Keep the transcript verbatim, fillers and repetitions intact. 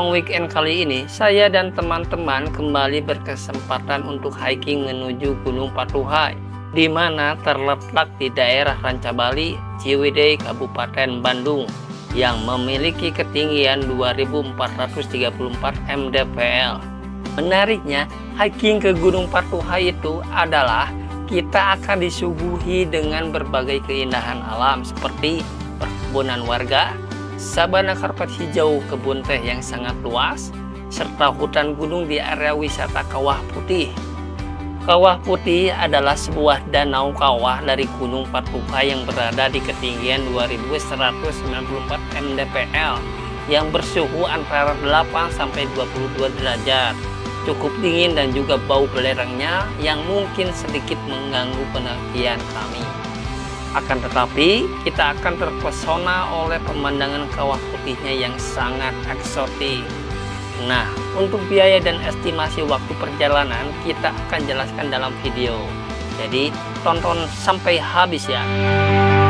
long weekend kali ini, saya dan teman-teman kembali berkesempatan untuk hiking menuju Gunung Patuhai, di mana terletak di daerah Rancabali, Ciwidey, Kabupaten Bandung, yang memiliki ketinggian dua ribu empat ratus tiga puluh empat mdpl. Menariknya, hiking ke Gunung Patuhai itu adalah kita akan disuguhi dengan berbagai keindahan alam seperti perkebunan warga, sabana karpet hijau, kebun teh yang sangat luas, serta hutan gunung di area wisata Kawah Putih. Kawah Putih adalah sebuah danau kawah dari Gunung Patuhai yang berada di ketinggian dua ribu seratus sembilan puluh empat mdpl yang bersuhu antara delapan sampai dua puluh dua derajat. Cukup dingin dan juga bau belerangnya yang mungkin sedikit mengganggu pendakian kami. Akan tetapi, kita akan terpesona oleh pemandangan kawah putihnya yang sangat eksotik. Nah, untuk biaya dan estimasi waktu perjalanan kita akan jelaskan dalam video. Jadi, tonton sampai habis ya.